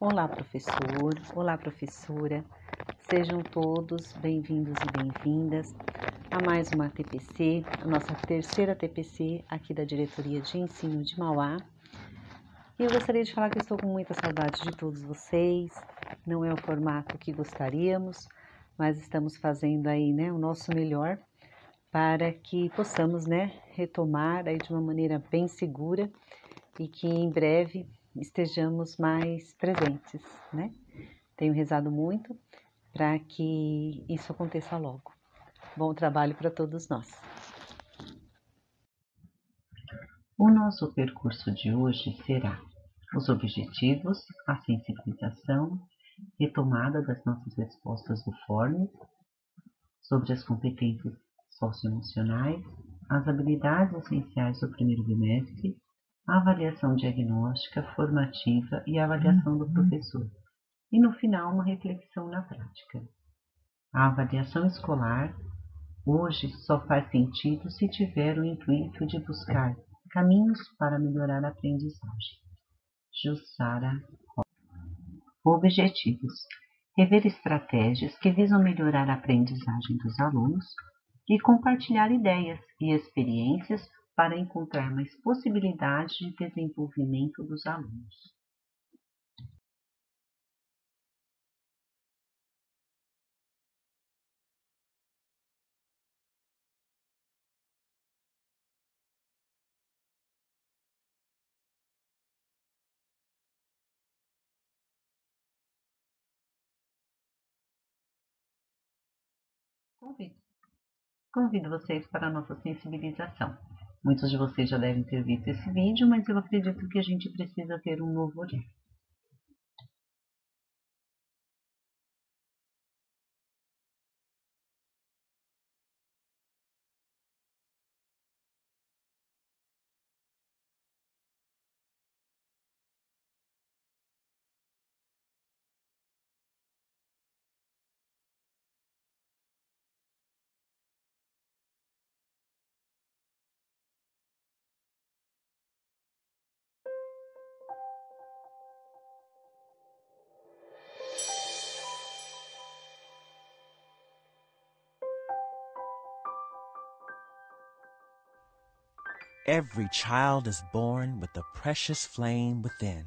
Olá, professor. Olá, professora. Sejam todos bem-vindos e bem-vindas a mais uma TPC, a nossa terceira TPC aqui da Diretoria de Ensino de Mauá. E eu gostaria de falar que estou com muita saudade de todos vocês. Não é o formato que gostaríamos, mas estamos fazendo aí, o nosso melhor para que possamos, retomar aí de uma maneira bem segura e que em breve estejamos mais presentes, Tenho rezado muito para que isso aconteça logo. Bom trabalho para todos nós. O nosso percurso de hoje será os objetivos, a sensibilização, retomada das nossas respostas do FORMES, sobre as competências socioemocionais, as habilidades essenciais do primeiro bimestre, a avaliação diagnóstica, formativa e a avaliação do professor. E no final, uma reflexão na prática. A avaliação escolar hoje só faz sentido se tiver o intuito de buscar caminhos para melhorar a aprendizagem. Jussara. Objetivos: rever estratégias que visam melhorar a aprendizagem dos alunos e compartilhar ideias e experiências para encontrar mais possibilidades de desenvolvimento dos alunos. Convido vocês para a nossa sensibilização. Muitos de vocês já devem ter visto esse vídeo, mas eu acredito que a gente precisa ter um novo olhar. Every child is born with a precious flame within.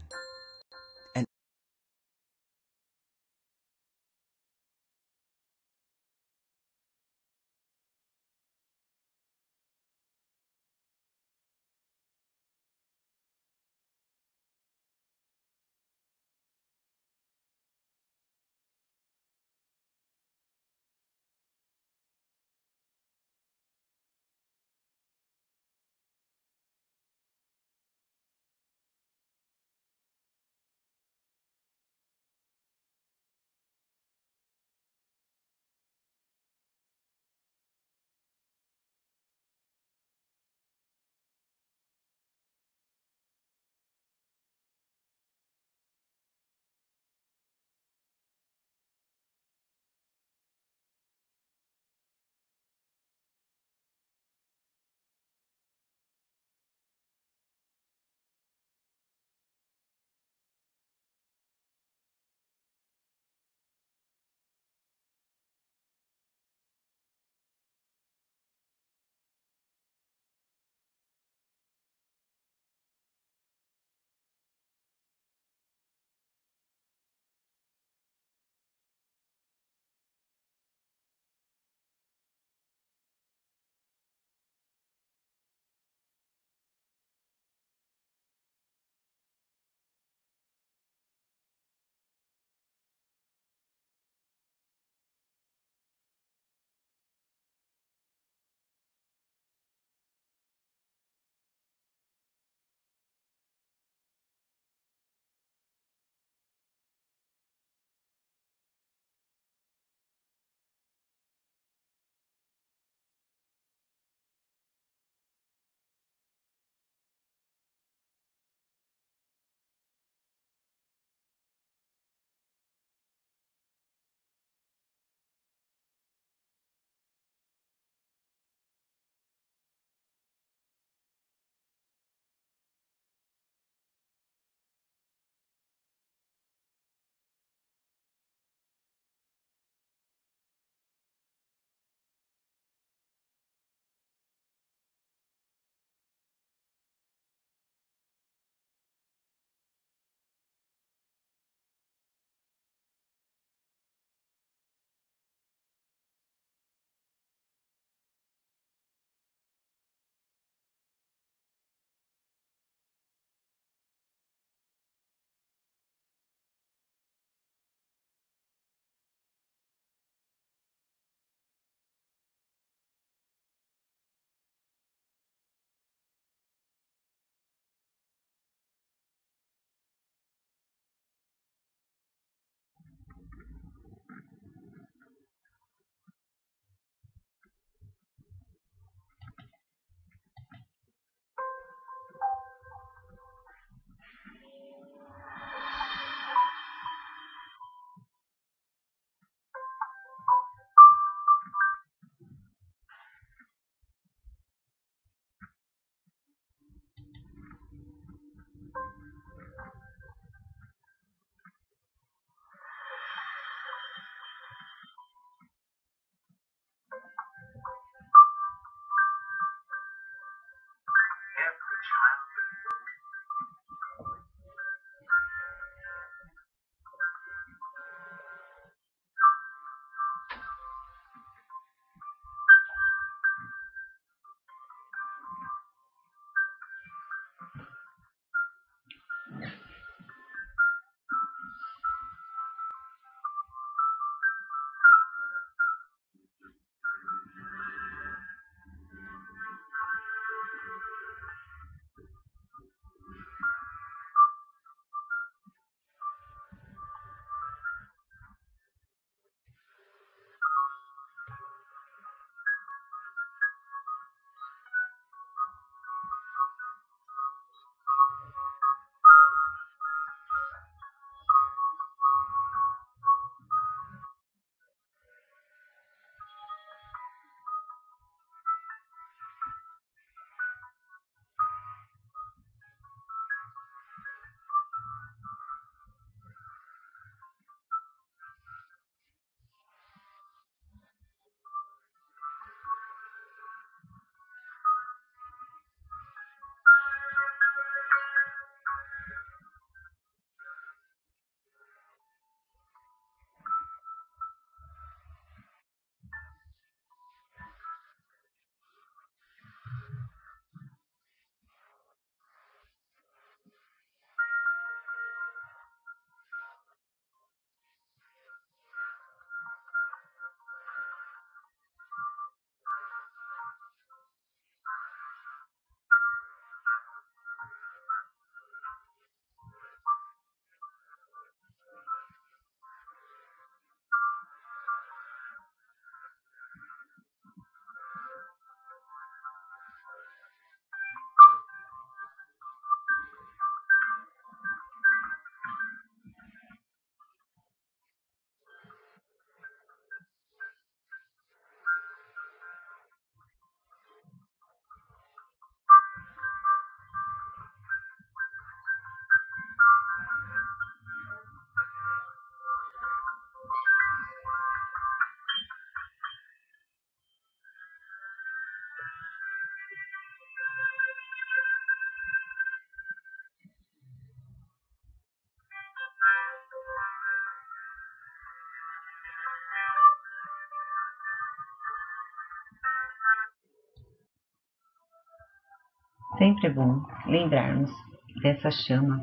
Sempre é bom lembrarmos dessa chama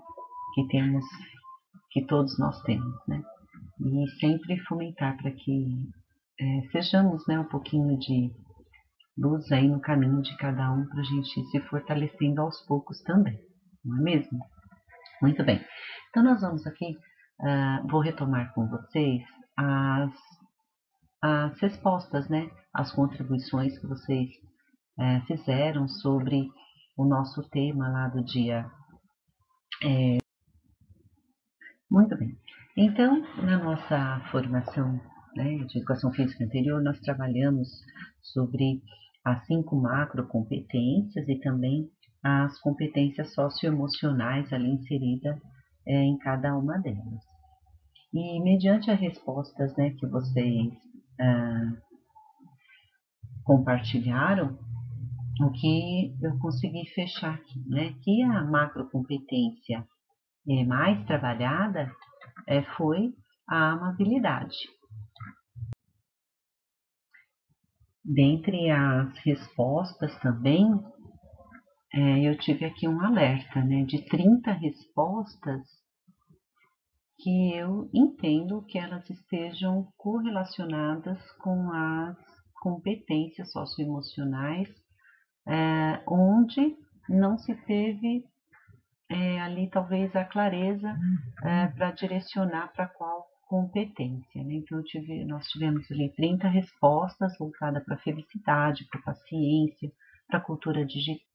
que temos, que todos nós temos, né? E sempre fomentar para que sejamos, né, um pouquinho de luz aí no caminho de cada um para a gente ir se fortalecendo aos poucos também, não é mesmo? Muito bem. Então nós vamos aqui, vou retomar com vocês as respostas, né? As contribuições que vocês fizeram sobre o nosso tema lá do dia. Muito bem. Então, na nossa formação, né, de educação física anterior, nós trabalhamos sobre as 5 macrocompetências e também as competências socioemocionais ali inseridas em cada uma delas. E mediante as respostas, né, que vocês compartilharam, o que eu consegui fechar aqui, né, que a macrocompetência mais trabalhada foi a amabilidade. Dentre as respostas também, eu tive aqui um alerta, né, de 30 respostas que eu entendo que elas estejam correlacionadas com as competências socioemocionais, onde não se teve ali talvez a clareza para direcionar para qual competência, né? Então nós tivemos ali 30 respostas voltadas para a felicidade, para a paciência, para a cultura digital.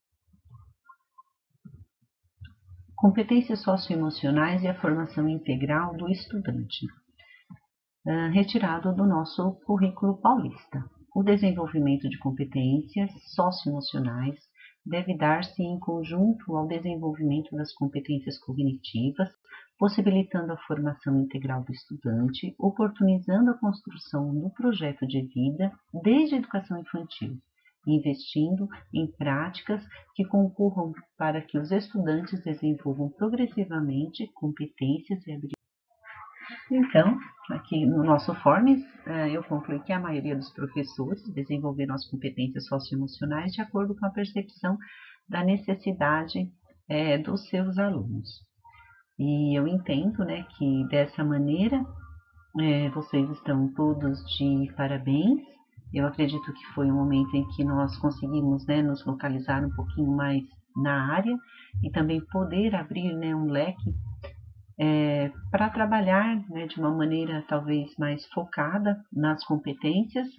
Competências socioemocionais e a formação integral do estudante, retirado do nosso currículo paulista. O desenvolvimento de competências socioemocionais deve dar-se em conjunto ao desenvolvimento das competências cognitivas, possibilitando a formação integral do estudante, oportunizando a construção do projeto de vida desde a educação infantil, investindo em práticas que concorram para que os estudantes desenvolvam progressivamente competências e habilidades. Então, aqui no nosso Forms, eu concluí que a maioria dos professores desenvolveram as competências socioemocionais de acordo com a percepção da necessidade dos seus alunos. E eu entendo, né, que dessa maneira vocês estão todos de parabéns. Eu acredito que foi um momento em que nós conseguimos, né, nos localizar um pouquinho mais na área e também poder abrir, né, um leque para trabalhar, né, de uma maneira talvez mais focada nas competências.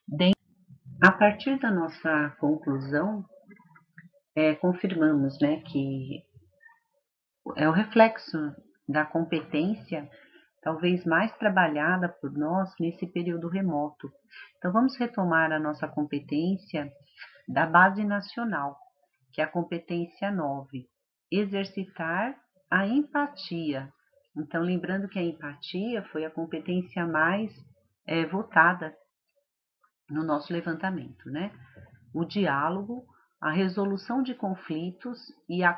A partir da nossa conclusão, confirmamos, né, que é o reflexo da competência talvez mais trabalhada por nós nesse período remoto. Então, vamos retomar a nossa competência da base nacional, que é a competência 9, exercitar a empatia. Então, lembrando que a empatia foi a competência mais votada no nosso levantamento, né? O diálogo, a resolução de conflitos e a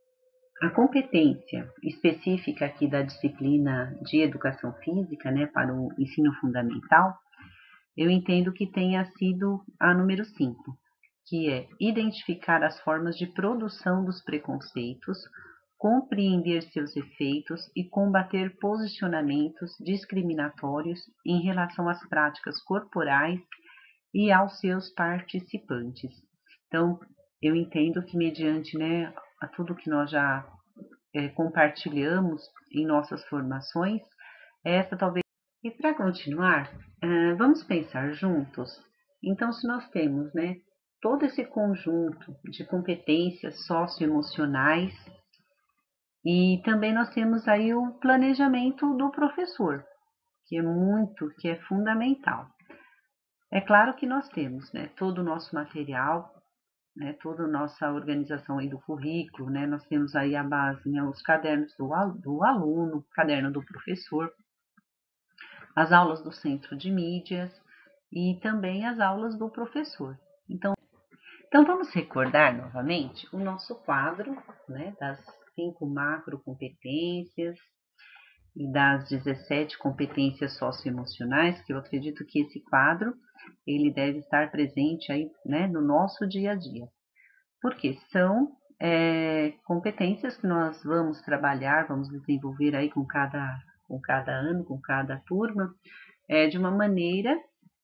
competência específica aqui da disciplina de educação física, né, para o ensino fundamental, eu entendo que tenha sido a número 5, que é identificar as formas de produção dos preconceitos, compreender seus efeitos e combater posicionamentos discriminatórios em relação às práticas corporais e aos seus participantes. Então, eu entendo que mediante, né, a tudo que nós já compartilhamos em nossas formações, essa talvez. E para continuar, vamos pensar juntos. Então, se nós temos, né, todo esse conjunto de competências socioemocionais e também nós temos aí o planejamento do professor, que é fundamental. É claro que nós temos, né, todo o nosso material, né, toda a nossa organização aí do currículo, né, nós temos aí a base, né, os cadernos do aluno, caderno do professor, as aulas do centro de mídias e também as aulas do professor. Então vamos recordar novamente o nosso quadro, né, das 5 macro competências e das 17 competências socioemocionais, que eu acredito que esse quadro ele deve estar presente aí, né, no nosso dia a dia. Porque são competências que nós vamos trabalhar, vamos desenvolver aí com cada ano, com cada turma, de uma maneira,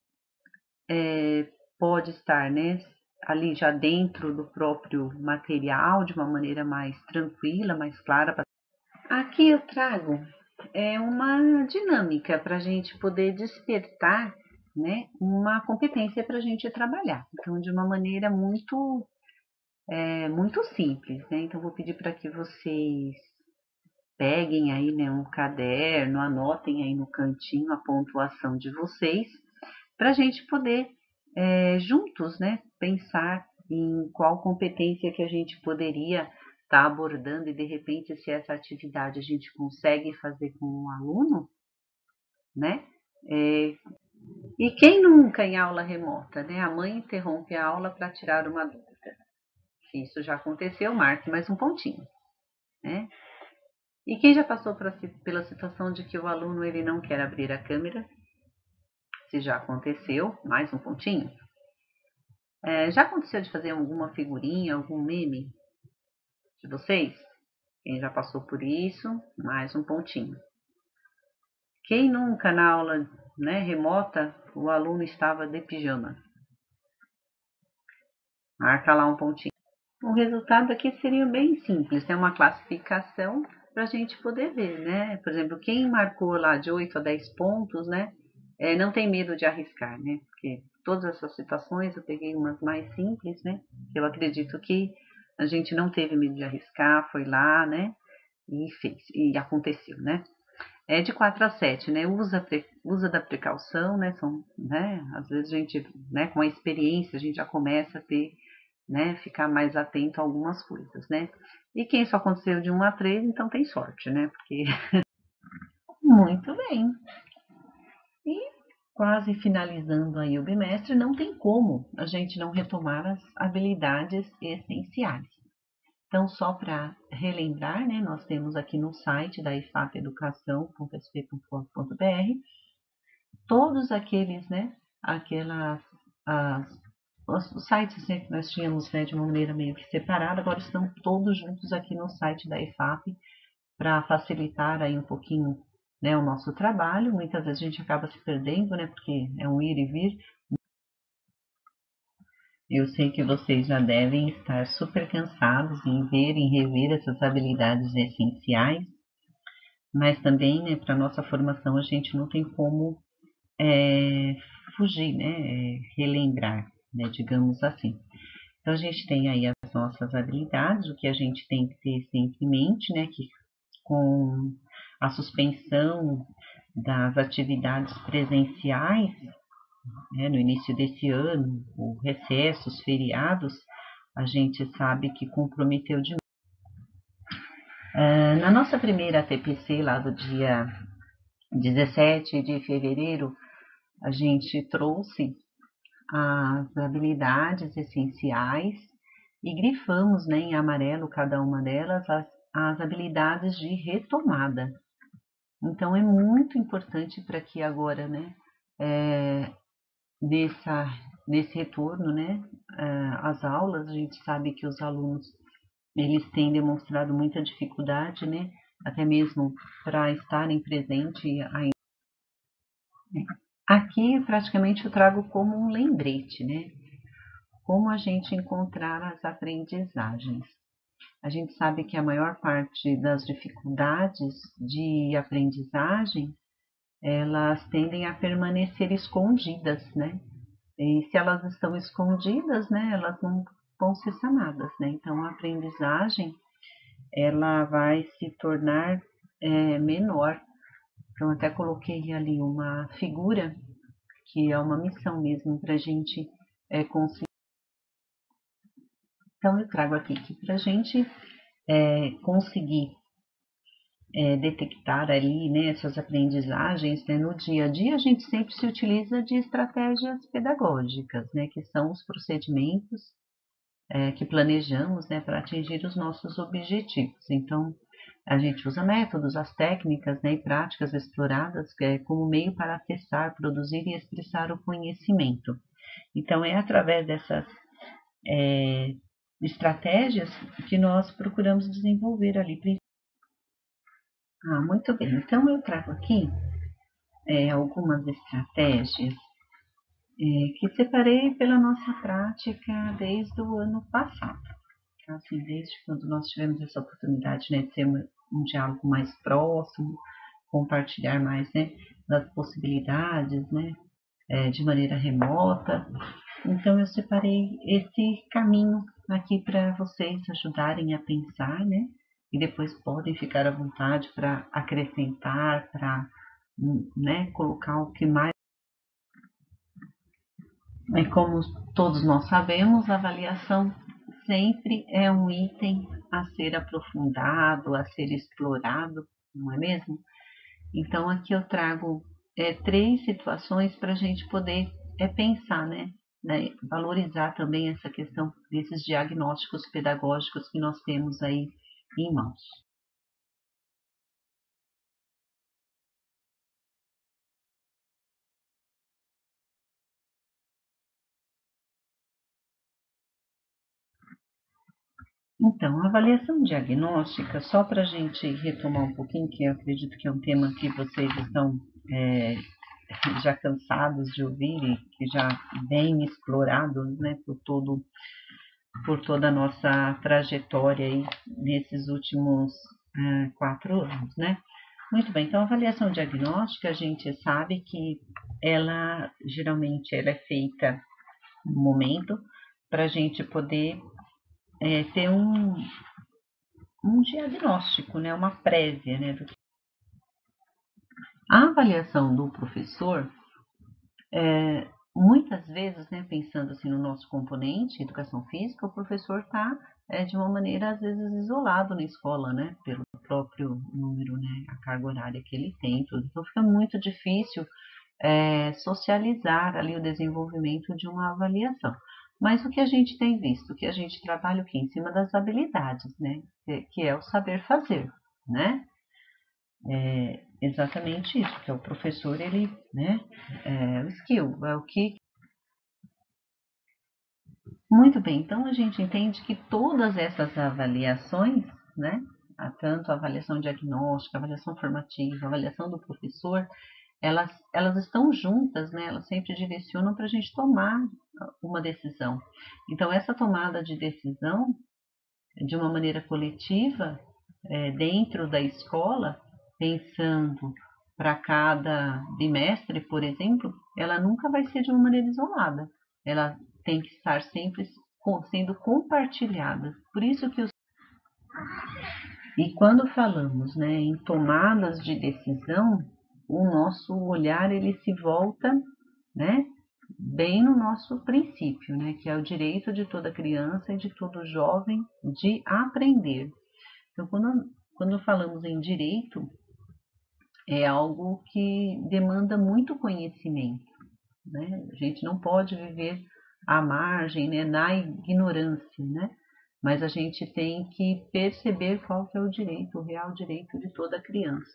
pode estar, né, ali já dentro do próprio material, de uma maneira mais tranquila, mais clara. Aqui eu trago uma dinâmica para a gente poder despertar, né, uma competência para a gente trabalhar. Então, de uma maneira muito simples, né? Então, vou pedir para que vocês peguem aí, né, um caderno, anotem aí no cantinho a pontuação de vocês, para a gente poder juntos, né, pensar em qual competência que a gente poderia estar abordando e de repente se essa atividade a gente consegue fazer com um aluno, né? E quem nunca em aula remota, né? A mãe interrompe a aula para tirar uma dúvida. Se isso já aconteceu, marque mais um pontinho, né? E quem já passou pela situação de que o aluno ele não quer abrir a câmera? Se já aconteceu, mais um pontinho. Já aconteceu de fazer alguma figurinha, algum meme de vocês? Quem já passou por isso, mais um pontinho. Quem nunca na aula, né, remota o aluno estava de pijama? Marca lá um pontinho. O resultado aqui seria bem simples, é uma classificação para a gente poder ver, né? Por exemplo, quem marcou lá de 8 a 10 pontos, né? Não tem medo de arriscar, né? Porque todas essas situações eu peguei umas mais simples, né? Eu acredito que a gente não teve medo de arriscar, foi lá, né? E fez, e aconteceu, né? De 4 a 7, né? Usa da precaução, né? Né? Às vezes a gente, né, com a experiência, a gente já começa a ter, né, ficar mais atento a algumas coisas, né? E quem só aconteceu de 1 a 3, então tem sorte, né? Porque muito bem. E quase finalizando aí o bimestre, não tem como a gente não retomar as habilidades essenciais. Então, só para relembrar, né, nós temos aqui no site da ifapeducação.sp.gov.br todos aqueles, né, os sites que nós tínhamos, né, de uma maneira meio que separada, agora estão todos juntos aqui no site da IFAP para facilitar aí um pouquinho, né, o nosso trabalho. Muitas vezes a gente acaba se perdendo, né, porque é um ir e vir. Eu sei que vocês já devem estar super cansados em ver e rever essas habilidades essenciais, mas também, né, para nossa formação a gente não tem como fugir, né, relembrar, né, digamos assim. Então a gente tem aí as nossas habilidades, o que a gente tem que ter sempre em mente, né, que com a suspensão das atividades presenciais, né, no início desse ano, o recesso, os feriados, a gente sabe que comprometeu demais. Na nossa primeira TPC, lá do dia 17 de fevereiro, a gente trouxe as habilidades essenciais e grifamos, né, em amarelo cada uma delas as habilidades de retomada. Então é muito importante para que agora, né, nesse retorno, né, às aulas, a gente sabe que os alunos eles têm demonstrado muita dificuldade, né, até mesmo para estarem presentes ainda. Aqui praticamente eu trago como um lembrete, né, como a gente encontrar as aprendizagens. A gente sabe que a maior parte das dificuldades de aprendizagem, elas tendem a permanecer escondidas, né? E se elas estão escondidas, né, elas não vão ser sanadas, né? Então, a aprendizagem, ela vai se tornar menor. Então, até coloquei ali uma figura, que é uma missão mesmo para a gente conseguir. Então, eu trago aqui que para a gente conseguir detectar ali, né, essas aprendizagens, né, no dia a dia, a gente sempre se utiliza de estratégias pedagógicas, né, que são os procedimentos que planejamos, né, para atingir os nossos objetivos. Então, a gente usa métodos, as técnicas, né, e práticas exploradas como meio para acessar, produzir e expressar o conhecimento. Então, é através dessas estratégias que nós procuramos desenvolver ali. Muito bem. Então, eu trago aqui algumas estratégias que separei pela nossa prática desde o ano passado. Então, assim, desde quando nós tivemos essa oportunidade, né, de ter um diálogo mais próximo, compartilhar mais, né, das possibilidades, né, de maneira remota. Então, eu separei esse caminho aqui para vocês ajudarem a pensar, né, e depois podem ficar à vontade para acrescentar, para, né, colocar o que mais. Como todos nós sabemos, a avaliação sempre é um item a ser aprofundado, a ser explorado, não é mesmo? Então, aqui eu trago 3 situações para a gente poder pensar, né? Valorizar também essa questão desses diagnósticos pedagógicos que nós temos aí em mãos. Então, a avaliação diagnóstica, só para a gente retomar um pouquinho, que eu acredito que é um tema que vocês estão já cansados de ouvir e que já bem explorados, né, por toda a nossa trajetória aí nesses últimos 4 anos, né? Muito bem, então a avaliação diagnóstica, a gente sabe que ela geralmente ela é feita no momento para a gente poder ter um diagnóstico, né, uma prévia, né? A avaliação do professor, muitas vezes, né, pensando assim no nosso componente, educação física, o professor está de uma maneira às vezes isolado na escola, né, pelo próprio número, né, a carga horária que ele tem, tudo. Então fica muito difícil socializar ali o desenvolvimento de uma avaliação. Mas o que a gente tem visto, que a gente trabalha aqui em cima das habilidades, né? Que é o saber fazer, né? Exatamente isso, que é o professor, ele, né? O skill, é o que... Muito bem, então a gente entende que todas essas avaliações, né? Tanto a avaliação diagnóstica, a avaliação formativa, a avaliação do professor, elas estão juntas, né? Elas sempre direcionam para a gente tomar uma decisão. Então, essa tomada de decisão, de uma maneira coletiva, dentro da escola, pensando para cada bimestre, por exemplo, ela nunca vai ser de uma maneira isolada. Ela tem que estar sempre sendo compartilhada. Por isso que E quando falamos, né, em tomadas de decisão, o nosso olhar ele se volta, né, bem no nosso princípio, né, que é o direito de toda criança e de todo jovem de aprender. Então, quando falamos em direito, é algo que demanda muito conhecimento, né? A gente não pode viver à margem, né, na ignorância, né? Mas a gente tem que perceber qual que é o direito, o real direito de toda criança.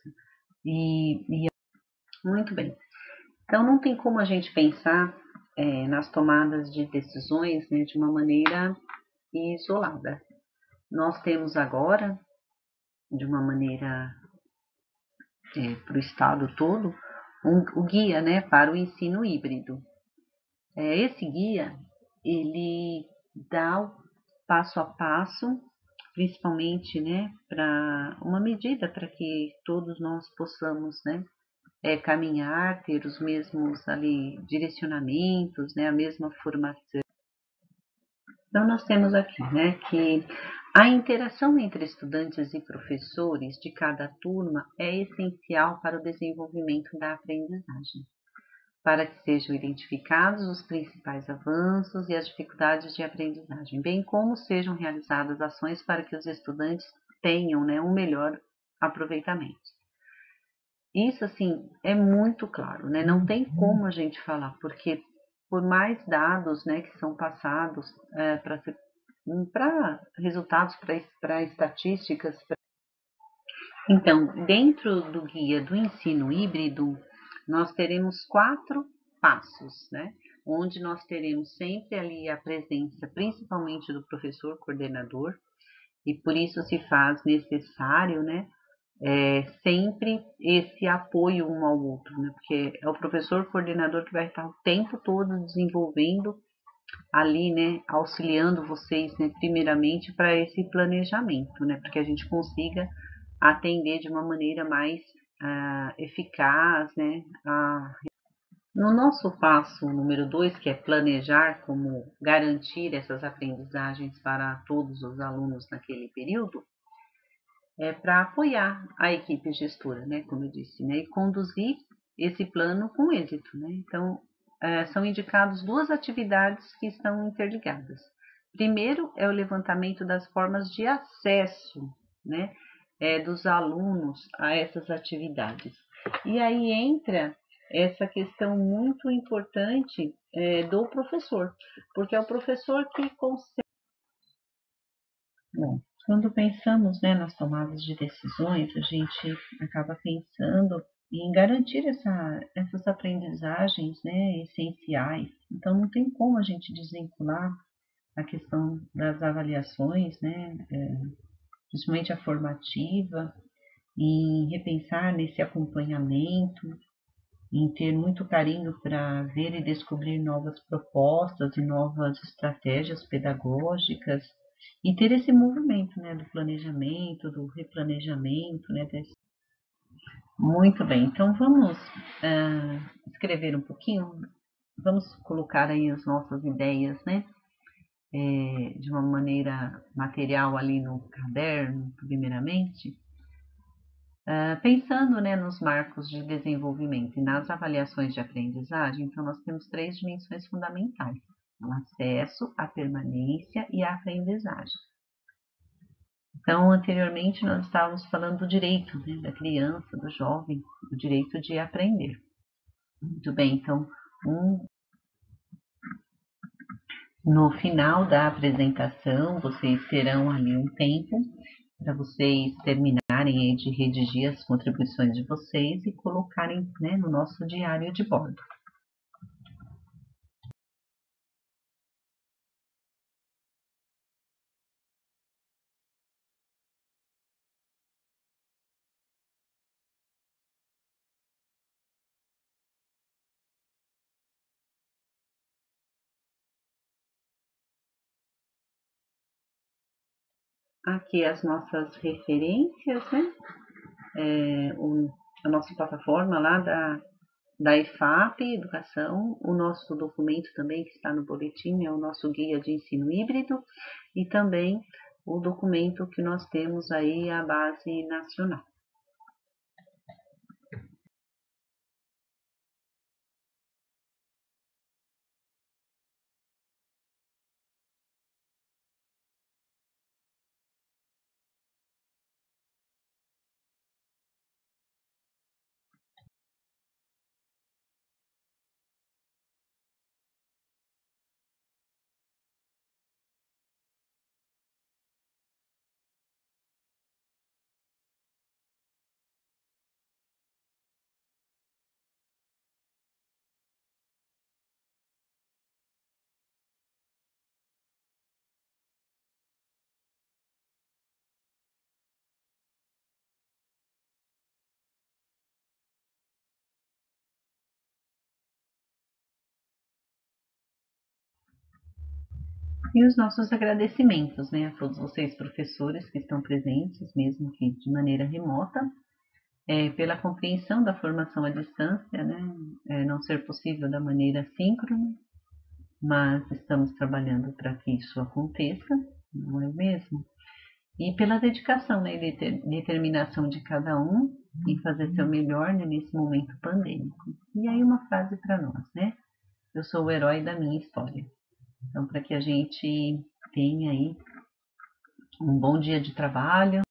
Muito bem. Então, não tem como a gente pensar nas tomadas de decisões, né, de uma maneira isolada. Nós temos agora, de uma maneira para o estado todo, o guia, né, para o ensino híbrido. Esse guia, ele dá o passo a passo, principalmente, né, para uma medida para que todos nós possamos, né, caminhar, ter os mesmos ali direcionamentos, né, a mesma formação. Então, nós temos aqui, né, que a interação entre estudantes e professores de cada turma é essencial para o desenvolvimento da aprendizagem, para que sejam identificados os principais avanços e as dificuldades de aprendizagem, bem como sejam realizadas ações para que os estudantes tenham, né, um melhor aproveitamento. Isso, assim, é muito claro, né? Não tem como a gente falar, porque por mais dados, né, que são passados para resultados, para estatísticas. Então, dentro do guia do ensino híbrido, nós teremos 4 passos, né? Onde nós teremos sempre ali a presença, principalmente do professor coordenador, e por isso se faz necessário, né, sempre esse apoio um ao outro, né? Porque é o professor coordenador que vai estar o tempo todo desenvolvendo ali, né, auxiliando vocês, né, primeiramente para esse planejamento, né, para que a gente consiga atender de uma maneira mais eficaz, né. No nosso passo número 2, que é planejar como garantir essas aprendizagens para todos os alunos naquele período, para apoiar a equipe gestora, né, como eu disse, né, e conduzir esse plano com êxito, né. Então, são indicadas 2 atividades que estão interligadas. Primeiro é o levantamento das formas de acesso, né, dos alunos a essas atividades. E aí entra essa questão muito importante do professor, porque é o professor que consegue. Bom, quando pensamos, né, nas tomadas de decisões, a gente acaba pensando em garantir essas aprendizagens, né, essenciais. Então, não tem como a gente desvincular a questão das avaliações, né, principalmente a formativa, em repensar nesse acompanhamento, em ter muito carinho para ver e descobrir novas propostas e novas estratégias pedagógicas e ter esse movimento, né, do planejamento, do replanejamento, né, Muito bem, então vamos escrever um pouquinho, vamos colocar aí as nossas ideias, né, de uma maneira material ali no caderno, primeiramente, pensando, né, nos marcos de desenvolvimento e nas avaliações de aprendizagem. Então nós temos 3 dimensões fundamentais: o acesso, a permanência e a aprendizagem. Então, anteriormente nós estávamos falando do direito, né, da criança, do jovem, do direito de aprender. Muito bem, então, no final da apresentação, vocês terão ali um tempo para vocês terminarem de redigir as contribuições de vocês e colocarem, né, no nosso diário de bordo. Aqui as nossas referências, né? A nossa plataforma lá da IFAP Educação, o nosso documento também que está no boletim é o nosso guia de ensino híbrido e também o documento que nós temos aí, a base nacional. E os nossos agradecimentos, né, a todos vocês professores que estão presentes, mesmo que de maneira remota, pela compreensão da formação à distância, né, não ser possível da maneira síncrona, mas estamos trabalhando para que isso aconteça, não é mesmo? E pela dedicação, né, e determinação de cada um em fazer seu melhor, né, nesse momento pandêmico. E aí uma frase para nós, né? Eu sou o herói da minha história. Então, para que a gente tenha aí um bom dia de trabalho,